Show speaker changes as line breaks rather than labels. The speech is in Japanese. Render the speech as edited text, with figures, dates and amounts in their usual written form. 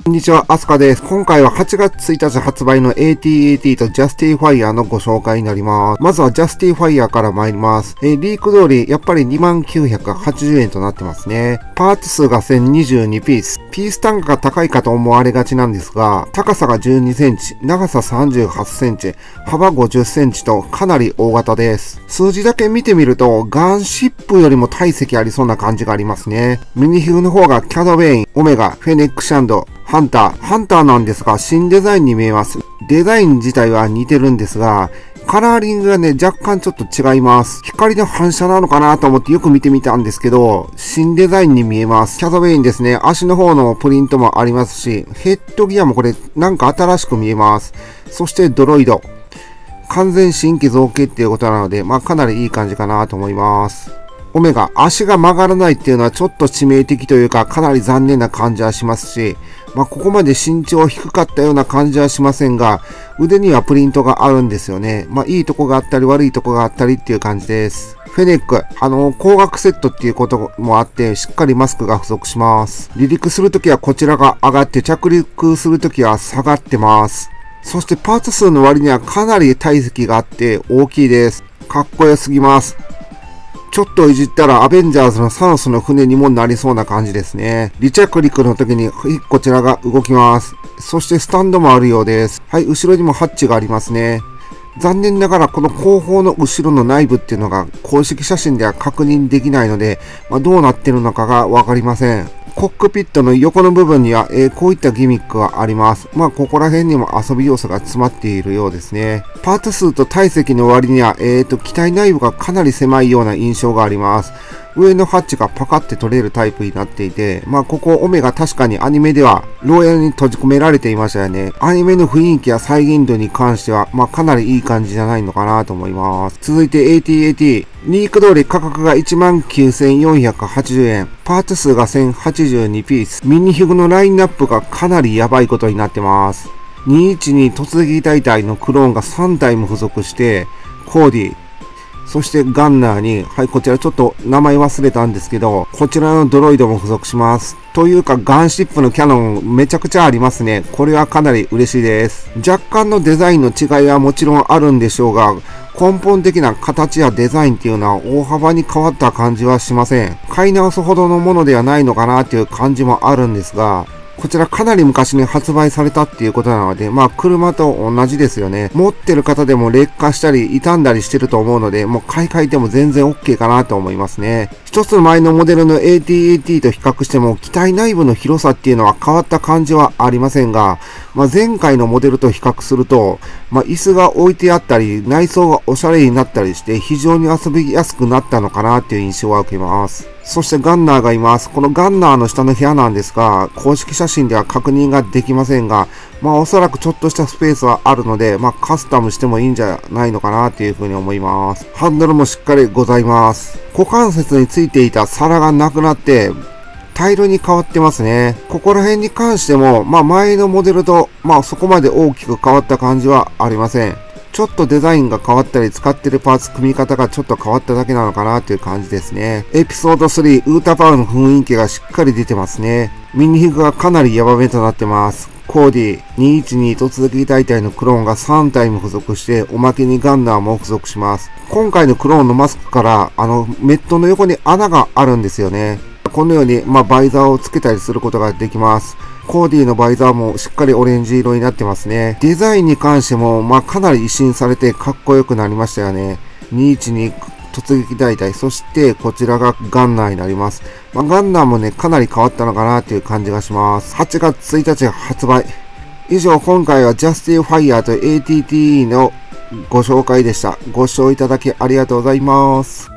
こんにちは、アスカです。今回は8月1日発売の AT-AT と Justifier のご紹介になります。まずは Justifier から参ります。リーク通り、やっぱり 2980 円となってますね。パーツ数が1022ピース。ピース単価が高いかと思われがちなんですが、高さが12センチ、長さ38センチ、幅50センチとかなり大型です。数字だけ見てみると、ガンシップよりも体積ありそうな感じがありますね。ミニヒグの方がキャドベイン、オメガ、フェネックシャンド、ハンターなんですが、新デザインに見えます。デザイン自体は似てるんですが、カラーリングがね、若干ちょっと違います。光の反射なのかなと思ってよく見てみたんですけど、新デザインに見えます。キャドベインですね。足の方のプリントもありますし、ヘッドギアもこれなんか新しく見えます。そしてドロイド。完全新規造形っていうことなので、かなりいい感じかなと思います。オメガ、足が曲がらないっていうのはちょっと致命的というか、かなり残念な感じはしますし、ここまで身長低かったような感じはしませんが、腕にはプリントがあるんですよね。いいとこがあったり悪いとこがあったりっていう感じです。フェネック、光学セットっていうこともあって、しっかりマスクが付属します。離陸するときはこちらが上がって、着陸するときは下がってます。そしてパーツ数の割にはかなり体積があって大きいです。かっこよすぎます。ちょっといじったらアベンジャーズのサノスの船にもなりそうな感じですね。離着陸の時にこちらが動きます。そしてスタンドもあるようです。はい、後ろにもハッチがありますね。残念ながらこの後方の後ろの内部っていうのが公式写真では確認できないので、どうなってるのかがわかりません。コックピットの横の部分には、こういったギミックがあります。ここら辺にも遊び要素が詰まっているようですね。パーツ数と体積の割には、機体内部がかなり狭いような印象があります。上のハッチがパカって取れるタイプになっていて、ここオメガ確かにアニメでは牢屋に閉じ込められていましたよね。アニメの雰囲気や再現度に関しては、かなりいい感じじゃないのかなと思います。続いて AT-AT。リーク通り価格が 19,480 円。パーツ数が1082ピース。ミニヒグのラインナップがかなりやばいことになってます。212突撃大隊のクローンが3体も付属して、コーディ、そしてガンナーに、はい、こちらちょっと名前忘れたんですけど、こちらのドロイドも付属します。というか、ガンシップのキャノンめちゃくちゃありますね。これはかなり嬉しいです。若干のデザインの違いはもちろんあるんでしょうが、根本的な形やデザインっていうのは大幅に変わった感じはしません。買い直すほどのものではないのかなっていう感じもあるんですが、こちらかなり昔に発売されたっていうことなので、車と同じですよね。持ってる方でも劣化したり傷んだりしてると思うので、もう買い替えても全然 OK かなと思いますね。一つ前のモデルの AT-AT と比較しても機体内部の広さっていうのは変わった感じはありませんが、前回のモデルと比較すると、椅子が置いてあったり、内装がおしゃれになったりして非常に遊びやすくなったのかなっていう印象は受けます。そしてガンナーがいます。このガンナーの下の部屋なんですが、公式写真では確認ができませんが、おそらくちょっとしたスペースはあるので、カスタムしてもいいんじゃないのかなっていうふうに思います。ハンドルもしっかりございます。股関節についていた皿がなくなって、タイルに変わってますね。ここら辺に関しても、前のモデルと、そこまで大きく変わった感じはありません。ちょっとデザインが変わったり、使ってるパーツ組み方がちょっと変わっただけなのかなという感じですね。エピソード3、ウータパウの雰囲気がしっかり出てますね。ミニヒグがかなりヤバめとなってます。コーディ、212突撃大隊のクローンが3体も付属して、おまけにガンナーも付属します。今回のクローンのマスクから、メットの横に穴があるんですよね。このように、バイザーをつけたりすることができます。コーディのバイザーもしっかりオレンジ色になってますね。デザインに関しても、かなり一新されてかっこよくなりましたよね。212突撃大隊、そしてこちらがガンナーになります。ガンナーもね、かなり変わったのかなっていう感じがします。8月1日発売。以上、今回は Justifier と AT-AT のご紹介でした。ご視聴いただきありがとうございます。